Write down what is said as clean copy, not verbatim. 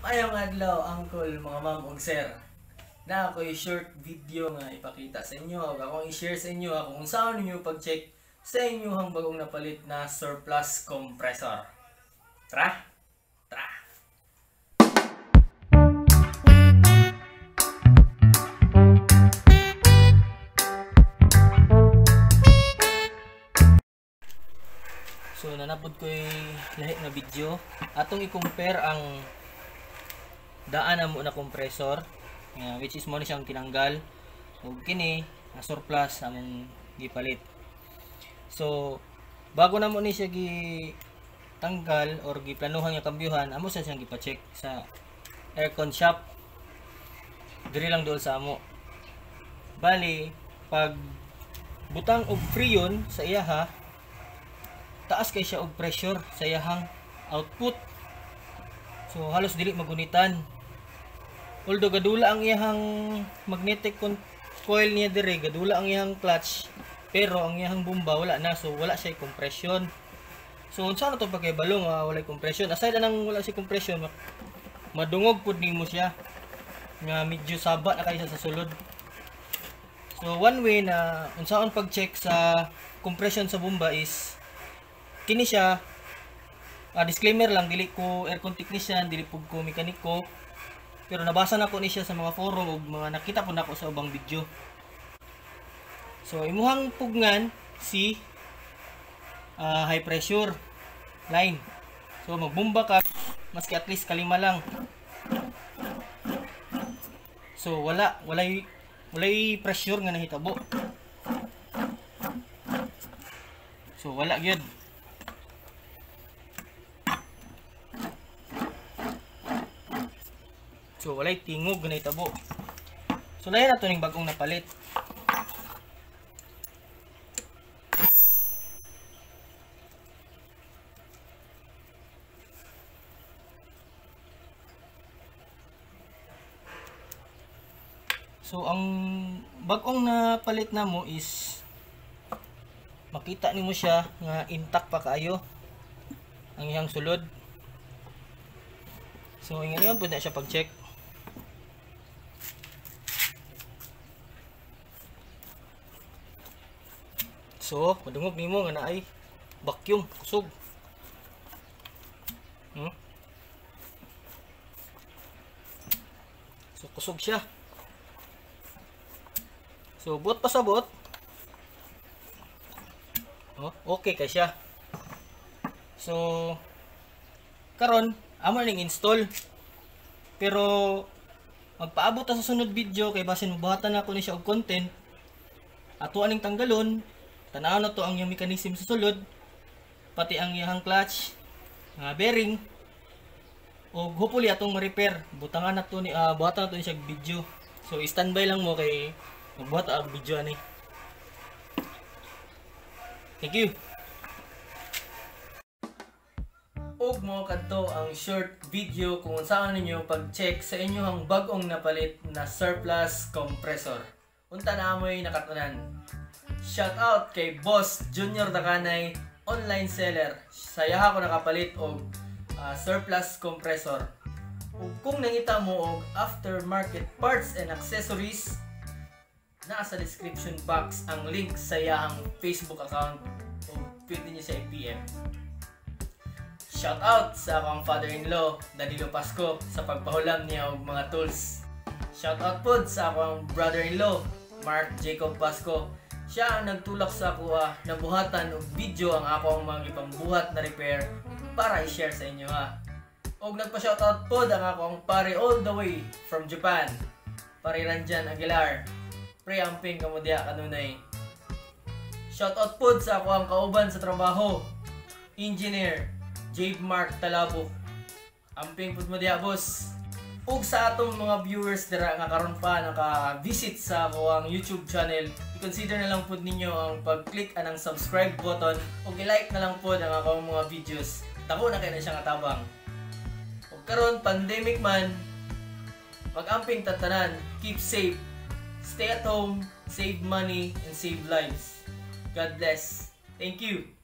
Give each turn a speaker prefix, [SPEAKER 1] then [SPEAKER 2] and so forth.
[SPEAKER 1] Mayong adlaw, uncle, mga ma'am ug sir. Na ako'y short video nga ipakita sa inyo ug akong i-share sa inyo kung saan ninyo pag-check sa inyong bagong napalit na surplus compressor. Tara! Tara! So nanapod ko'y lahi na video. Atong i-compare ang daan na mo na compressor, which is mo na siyang tinanggal ug kini na surplus among gipalit. So bago na mo ni siya gitanggal or giplanuhan nga kambyuhan, amo sa siyang gipa-check sa aircon shop diri lang dool sa amo. Bali pag butang og freon sa iyaha, taas kay siya og pressure sa iyahang output. So halos dili magunitan. Although gadula ang iyahang magnetic coil niya dire, gadula ang iyahang clutch, pero ang iyahang bomba wala na, so wala siya compression. So unsa na to pagkaybalong wala compression? Aside nang wala siya compression, madungog pud nimo siya nga medyo saba na kay sa sulod. So one way na unsaon pag-check sa compression sa bomba is kini siya, disclaimer lang, dili ko aircon technician, dili pud ko mekaniko, pero nabasa na ko ni siya sa mga forum ug mga nakita po nako sa ubang video. So imuhang pugngan si high pressure line. So magbomba ka maski at least kalima lang. So walay pressure nga nahitabo. So wala gyud. So walay tingog na itabo. So layan nato ning bagong napalit. So ang bagong napalit na mo is makita nimo siya nga intact pa kaayo ang iyang sulod. So ingon pud na siya pag-check. So, madungog nimo nga naay vacuum kusog. So kusog siya. So buot pasabot. Okay kay siya. So karon amo ning install. Pero magpaabot ta sa sunod video kay basin mabuhatan na ako ni siya og content. Ato aning tanggalon. Tanaw na to ang yung mechanism sa sulod, pati ang iyang clutch, bearing, o hopefully atong ma-repair. Butangan na to ni buhatan na to ni siya video. So standby lang mo kay magbuhat ang video ani. Thank you. Og mo kadto ang short video kung saan ninyo pag-check sa inyong bagong napalit na surplus compressor. Unta na amoy nakatunan. Shout out kay Boss Junior Dakanay, online seller. Saya ako nakapalit og surplus compressor. Ug kung nangita mo og aftermarket parts and accessories, nasa description box ang link sa iyang Facebook account o pwede niyo siya i-PM. Shout out sa akong father-in-law, Danilo Pasco, sa pagpahulam niya og mga tools. Shout out po sa akong brother-in-law, Mark Jacob Pasco. Siya ang nagtulak sa ako na buhatan og video ang akong mga ipambuhat na repair para i-share sa inyo Og nagpa-shoutout po ang akong pare all the way from Japan, pare Ranjan Aguilar. Pre amping kamo diha kanunay. Shoutout po sa akong kauban sa trabaho, Engineer Jade Mark Talabo. Amping pud mo diha boss. Ug sa atong mga viewers dira nga karon pa naka-visit sa akong YouTube channel, i-consider na lang pud ninyo ang pag-click anang subscribe button ug i-like na lang pud ang akong mga videos. Dako na kay na siya nga tabang. Ug karon pandemic man, mag-amping tatanan, keep safe, stay at home, save money and save lives. God bless. Thank you.